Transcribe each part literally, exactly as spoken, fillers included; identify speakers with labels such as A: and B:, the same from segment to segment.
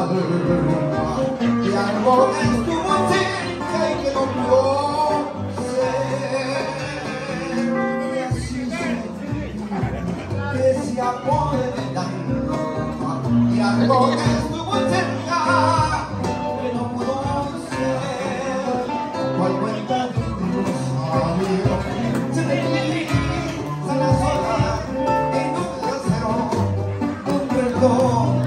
A: alma y algo que estuvo cerca y que no pudo ser. Y así se que se apode del alma y algo que estuvo cerca que no pudo ser. Cual cuenta de un sabio se desliza la sola en un trasero un perdón.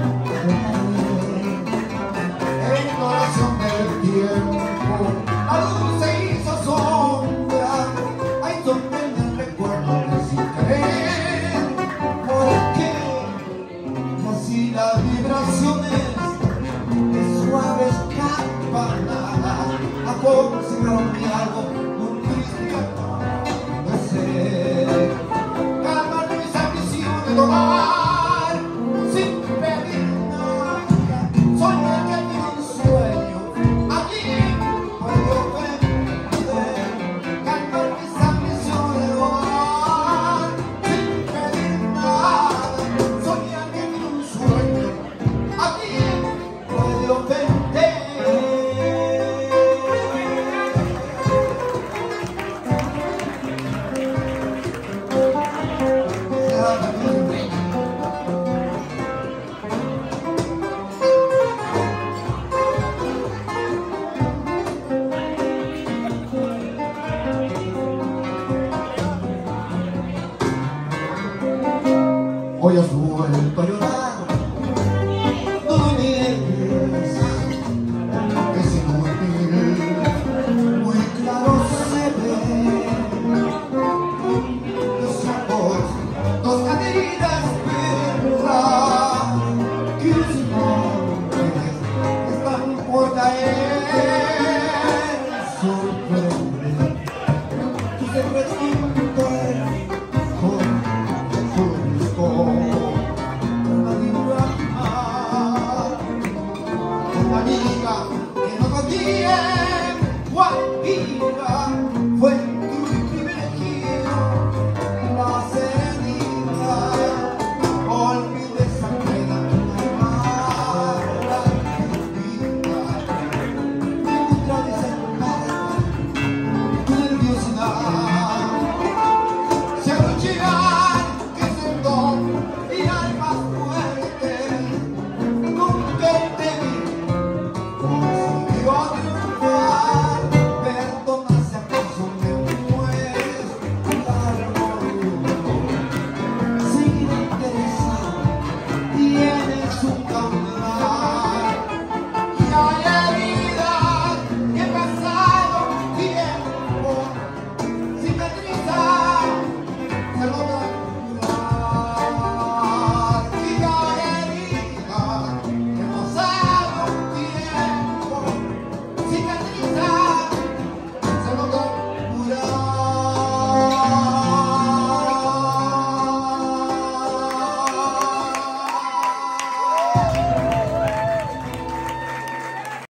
A: En oración del tiempo la luz se hizo sombra, hay sombra en el recuerdo de sin querer, porque así las vibraciones de suaves campanadas aconsejaron mi algo un cristiano de ser. Calmar mis ambiciones de tomar sin pedir nada, soñar que ni un sueño aquí puedo ofender. Calmar mis ambiciones de tomar sin pedir nada, soñar que ni un sueño aquí puede ofender. Hoy has vuelto a llorar.